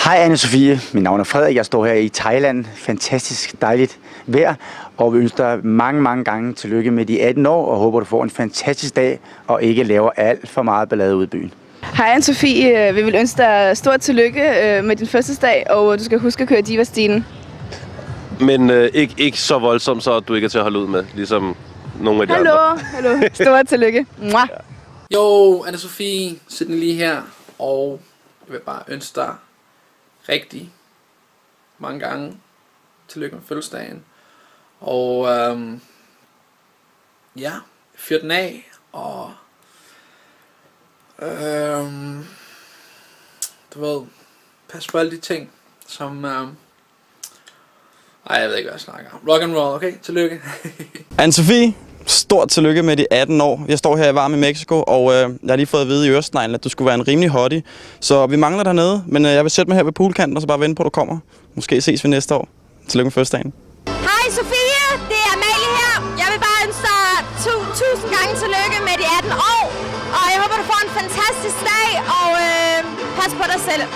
Hej Anne-Sophie, mit navn er Frederik. Jeg står her i Thailand. Fantastisk dejligt vejr, og vi ønsker dig mange gange tillykke med de 18 år, og håber du får en fantastisk dag, og ikke laver alt for meget ballade ude i byen. Hej Anne-Sophie, vi vil ønske dig stort tillykke med din fødselsdag, og du skal huske at køre Diva-stilen. Men ikke så voldsomt, så du ikke er til at holde ud med, ligesom nogle af de andre. Hallo. Stort tillykke. Mwah. Jo, Anne-Sophie, Sydney lige her, og jeg vil bare ønske dig rigtig mange gange tillykke med fødselsdagen. Og ja, fyr den af, og du ved, pas på alle de ting, som jeg ved ikke, hvad jeg snakker om. Rock and roll, okay? Tillykke. Anne-Sophie, stort tillykke med de 18 år. Jeg står her i varm i Mexico, og jeg har lige fået at vide i øresneglen, at du skulle være en rimelig hottie. Så vi mangler dernede, men jeg vil sætte mig her ved poolkanten, og så bare vente på, at du kommer. Måske ses vi næste år. Tillykke med fødselsdagen. Hej Sofie, det er Amalie her. Jeg vil bare ønske dig 1000 gange tillykke med de 18 år. Og jeg håber, du får en fantastisk dag, og pas på dig selv.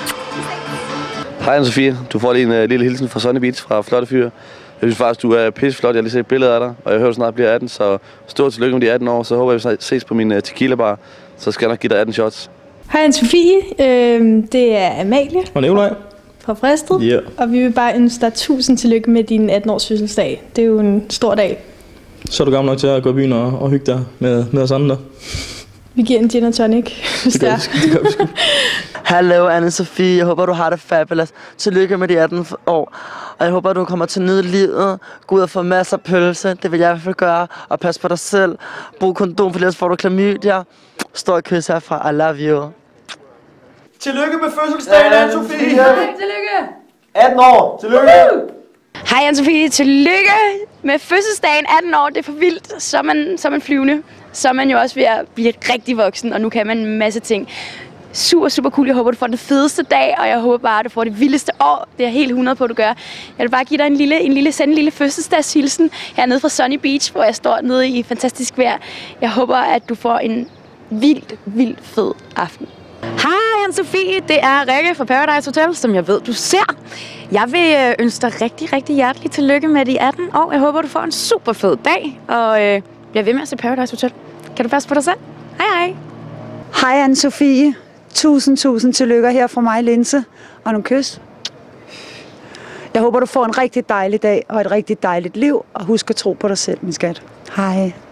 Hej Anne-Sophie, du får lige en lille hilsen fra Sunny Beach fra Flotte Fyr. Jeg synes faktisk, du er pisseflot. Jeg har lige set billeder af dig, og jeg hører snart bliver 18, så stort tillykke med de 18 år. Så håber jeg, vi ses på min tequila bar, så skal jeg nok give dig 18 shots. Hej Anne-Sophie, det er Amalie Og Nikolaj fra Fristed, yeah. Og vi vil bare ønske dig 1000 tillykke med din 18-års fødselsdag. Det er jo en stor dag. Så er du gammel nok til at gå i byen og hygge dig med os andre. Vi giver en gin og tonic, hvis det er. Det gør vi sgu. Hallo Anne-Sophie, jeg håber du har det fabulous. Tillykke med de 18 år. Og jeg håber du kommer til at nyde livet. Gå ud og få masser af pølse, det vil jeg i hvert fald gøre. Og pas på dig selv. Brug kondom, for ellers får du klamydia. Stor kys herfra, I love you. Tillykke med fødselsdagen, Anne-Sophie! Tillykke! 18 år! Tillykke! Hej Anne-Sophie, tillykke med fødselsdagen. 18 år, det er for vildt. Så er man flyvende. Så er man jo også ved at blive rigtig voksen, og nu kan man en masse ting. Super cool. Jeg håber, du får den fedeste dag, og jeg håber bare, at du får det vildeste år. Det er jeg helt 100 på, at du gør. Jeg vil bare give dig sende en lille fødselsdagshilsen hernede fra Sunny Beach, hvor jeg står nede i fantastisk vejr. Jeg håber, at du får en vildt fed aften. Hej Anne-Sophie, det er Rikke fra Paradise Hotel, som jeg ved, du ser. Jeg vil ønske dig rigtig hjertelig tillykke med de 18 år. Jeg håber, du får en super fed dag, og bliver ved med at se Paradise Hotel. Kan du passe på dig selv? Hej. Hej Anne-Sophie. 1000 tillykker her fra mig, Linse. Og nogle kys. Jeg håber, du får en rigtig dejlig dag og et rigtig dejligt liv. Og husk at tro på dig selv, min skat. Hej.